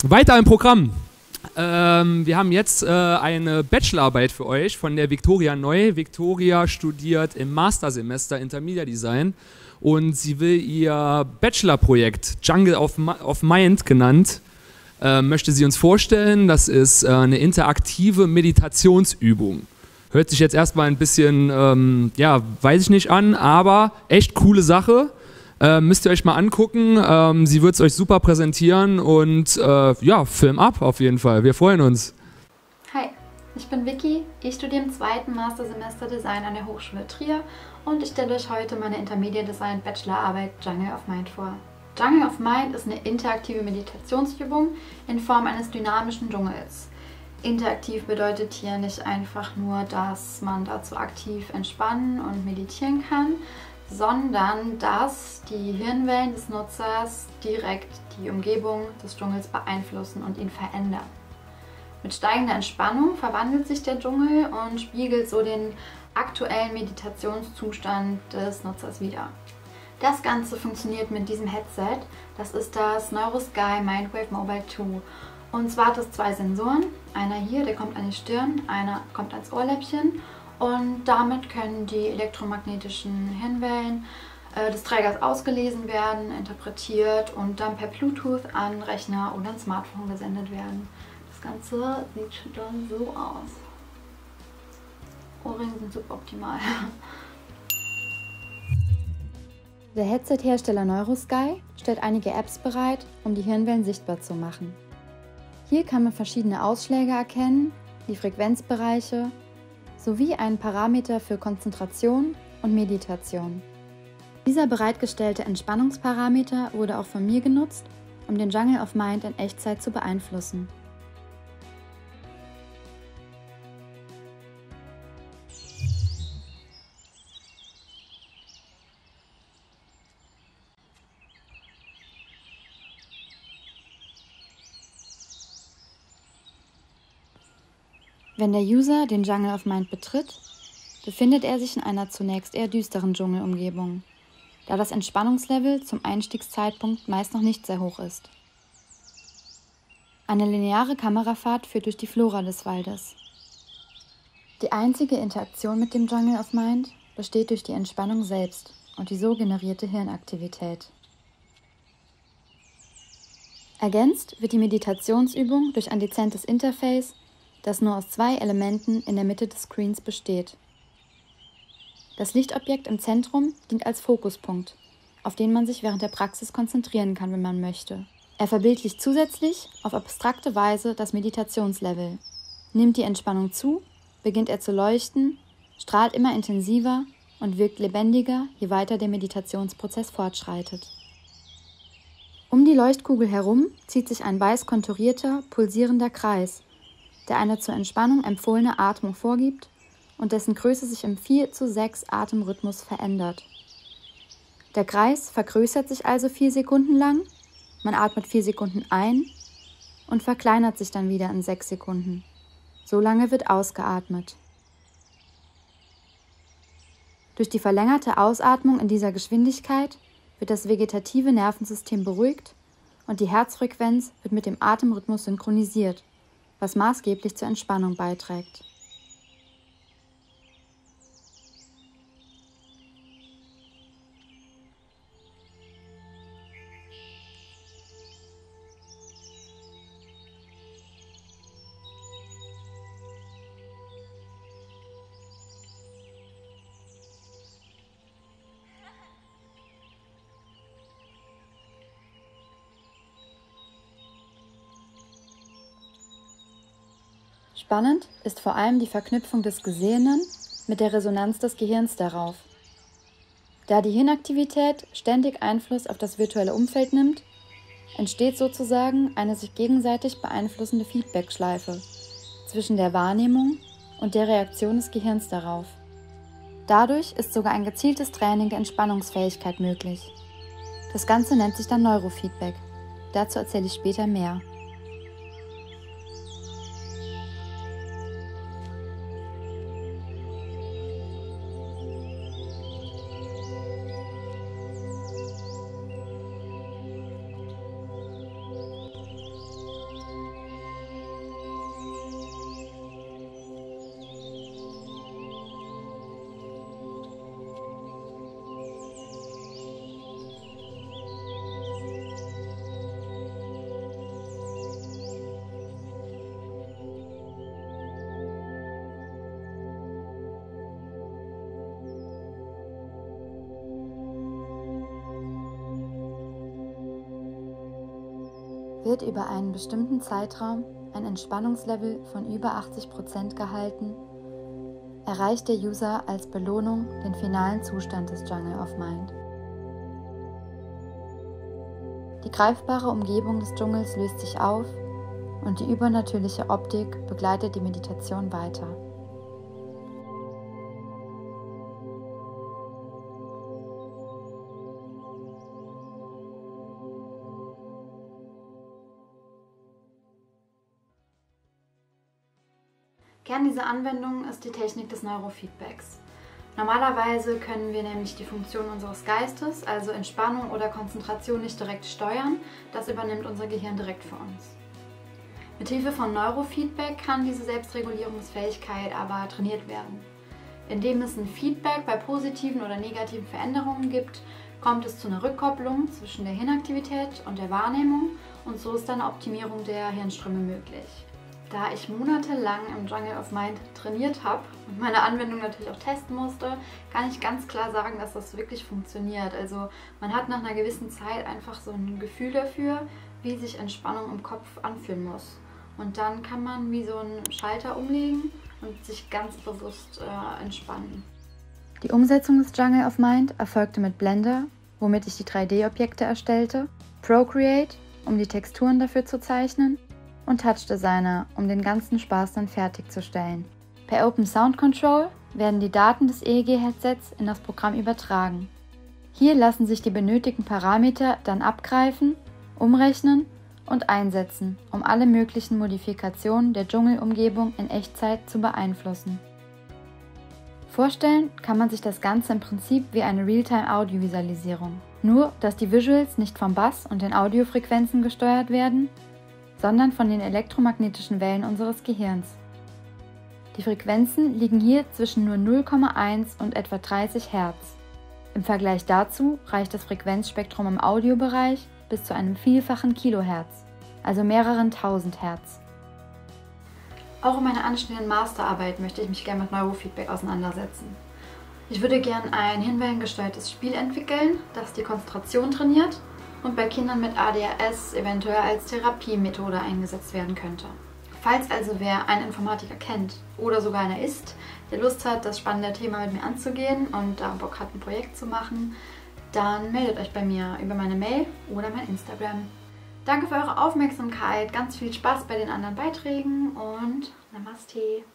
Weiter im Programm. Wir haben jetzt eine Bachelorarbeit für euch von der Victoria Neu. Victoria studiert im Mastersemester Intermedia Design und sie will ihr Bachelorprojekt Jungle of Mind genannt, möchte sie uns vorstellen. Das ist eine interaktive Meditationsübung. Hört sich jetzt erstmal ein bisschen, ja, weiß ich nicht an, aber echt coole Sache. Müsst ihr euch mal angucken. Sie wird es euch super präsentieren und ja, Film ab auf jeden Fall. Wir freuen uns. Hi, ich bin Vicky. Ich studiere im 2. Mastersemester Design an der Hochschule Trier und ich stelle euch heute meine Intermediate Design Bachelorarbeit Jungle of Mind vor. Jungle of Mind ist eine interaktive Meditationsübung in Form eines dynamischen Dschungels. Interaktiv bedeutet hier nicht einfach nur, dass man dazu aktiv entspannen und meditieren kann, sondern dass die Hirnwellen des Nutzers direkt die Umgebung des Dschungels beeinflussen und ihn verändern. Mit steigender Entspannung verwandelt sich der Dschungel und spiegelt so den aktuellen Meditationszustand des Nutzers wider. Das Ganze funktioniert mit diesem Headset, das ist das NeuroSky Mindwave Mobile 2. Und zwar hat es 2 Sensoren, einer hier, der kommt an die Stirn, einer kommt ans Ohrläppchen. Und damit können die elektromagnetischen Hirnwellen des Trägers ausgelesen werden, interpretiert und dann per Bluetooth an Rechner oder ein Smartphone gesendet werden. Das Ganze sieht dann so aus. Ohrringe sind suboptimal. Der Headset-Hersteller NeuroSky stellt einige Apps bereit, um die Hirnwellen sichtbar zu machen. Hier kann man verschiedene Ausschläge erkennen, die Frequenzbereiche, sowie einen Parameter für Konzentration und Meditation. Dieser bereitgestellte Entspannungsparameter wurde auch von mir genutzt, um den Jungle of Mind in Echtzeit zu beeinflussen. Wenn der User den Jungle of Mind betritt, befindet er sich in einer zunächst eher düsteren Dschungelumgebung, da das Entspannungslevel zum Einstiegszeitpunkt meist noch nicht sehr hoch ist. Eine lineare Kamerafahrt führt durch die Flora des Waldes. Die einzige Interaktion mit dem Jungle of Mind besteht durch die Entspannung selbst und die so generierte Hirnaktivität. Ergänzt wird die Meditationsübung durch ein dezentes Interface, das nur aus 2 Elementen in der Mitte des Screens besteht. Das Lichtobjekt im Zentrum dient als Fokuspunkt, auf den man sich während der Praxis konzentrieren kann, wenn man möchte. Er verbildlicht zusätzlich auf abstrakte Weise das Meditationslevel. Nimmt die Entspannung zu, beginnt er zu leuchten, strahlt immer intensiver und wirkt lebendiger, je weiter der Meditationsprozess fortschreitet. Um die Leuchtkugel herum zieht sich ein weiß konturierter, pulsierender Kreis, der eine zur Entspannung empfohlene Atmung vorgibt und dessen Größe sich im 4:6 Atemrhythmus verändert. Der Kreis vergrößert sich also 4 Sekunden lang, man atmet 4 Sekunden ein und verkleinert sich dann wieder in 6 Sekunden. So lange wird ausgeatmet. Durch die verlängerte Ausatmung in dieser Geschwindigkeit wird das vegetative Nervensystem beruhigt und die Herzfrequenz wird mit dem Atemrhythmus synchronisiert, was maßgeblich zur Entspannung beiträgt. Spannend ist vor allem die Verknüpfung des Gesehenen mit der Resonanz des Gehirns darauf. Da die Hirnaktivität ständig Einfluss auf das virtuelle Umfeld nimmt, entsteht sozusagen eine sich gegenseitig beeinflussende Feedback-Schleife zwischen der Wahrnehmung und der Reaktion des Gehirns darauf. Dadurch ist sogar ein gezieltes Training der Entspannungsfähigkeit möglich. Das Ganze nennt sich dann Neurofeedback. Dazu erzähle ich später mehr. Wird über einen bestimmten Zeitraum ein Entspannungslevel von über 80% gehalten, erreicht der User als Belohnung den finalen Zustand des Jungle of Mind. Die greifbare Umgebung des Dschungels löst sich auf und die übernatürliche Optik begleitet die Meditation weiter. Kern dieser Anwendung ist die Technik des Neurofeedbacks. Normalerweise können wir nämlich die Funktion unseres Geistes, also Entspannung oder Konzentration, nicht direkt steuern. Das übernimmt unser Gehirn direkt für uns. Mithilfe von Neurofeedback kann diese Selbstregulierungsfähigkeit aber trainiert werden. Indem es ein Feedback bei positiven oder negativen Veränderungen gibt, kommt es zu einer Rückkopplung zwischen der Hirnaktivität und der Wahrnehmung und so ist eine Optimierung der Hirnströme möglich. Da ich monatelang im Jungle of Mind trainiert habe und meine Anwendung natürlich auch testen musste, kann ich ganz klar sagen, dass das wirklich funktioniert. Also man hat nach einer gewissen Zeit einfach so ein Gefühl dafür, wie sich Entspannung im Kopf anfühlen muss. Und dann kann man wie so einen Schalter umlegen und sich ganz bewusst entspannen. Die Umsetzung des Jungle of Mind erfolgte mit Blender, womit ich die 3D-Objekte erstellte, Procreate, um die Texturen dafür zu zeichnen, und Touch Designer, um den ganzen Spaß dann fertigzustellen. Per Open Sound Control werden die Daten des EEG-Headsets in das Programm übertragen. Hier lassen sich die benötigten Parameter dann abgreifen, umrechnen und einsetzen, um alle möglichen Modifikationen der Dschungelumgebung in Echtzeit zu beeinflussen. Vorstellen kann man sich das Ganze im Prinzip wie eine Realtime-Audiovisualisierung. Nur, dass die Visuals nicht vom Bass und den Audiofrequenzen gesteuert werden, sondern von den elektromagnetischen Wellen unseres Gehirns. Die Frequenzen liegen hier zwischen nur 0,1 und etwa 30 Hertz. Im Vergleich dazu reicht das Frequenzspektrum im Audiobereich bis zu einem Vielfachen Kilohertz, also mehreren tausend Hertz. Auch in meiner anstehenden Masterarbeit möchte ich mich gerne mit Neurofeedback auseinandersetzen. Ich würde gerne ein hirnwellengesteuertes Spiel entwickeln, das die Konzentration trainiert und bei Kindern mit ADHS eventuell als Therapiemethode eingesetzt werden könnte. Falls also wer einen Informatiker kennt oder sogar einer ist, der Lust hat, das spannende Thema mit mir anzugehen und da Bock hat, ein Projekt zu machen, dann meldet euch bei mir über meine Mail oder mein Instagram. Danke für eure Aufmerksamkeit, ganz viel Spaß bei den anderen Beiträgen und Namaste!